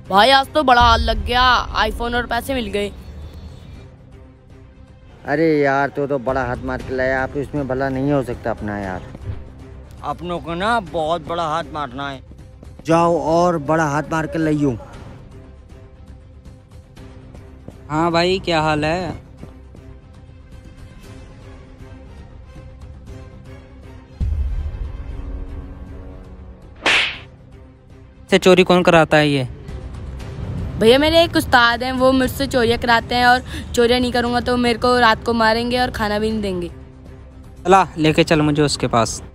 भाई आज तो बड़ा हाल लग गया, आईफोन और पैसे मिल गए। अरे यार तो बड़ा हाथ मार के लाया, आप इसमें भला नहीं हो सकता अपना यार। अपनों को ना बहुत बड़ा हाथ मारना है। जाओ और बड़ा हाथ मार के लाइयो। हाँ भाई क्या हाल है? से चोरी कौन कराता है ये? भैया मेरे एक उस्ताद हैं, वो मुझसे चोरियाँ कराते हैं और चोरियाँ नहीं करूँगा तो मेरे को रात को मारेंगे और खाना भी नहीं देंगे। चला लेके चल मुझे उसके पास।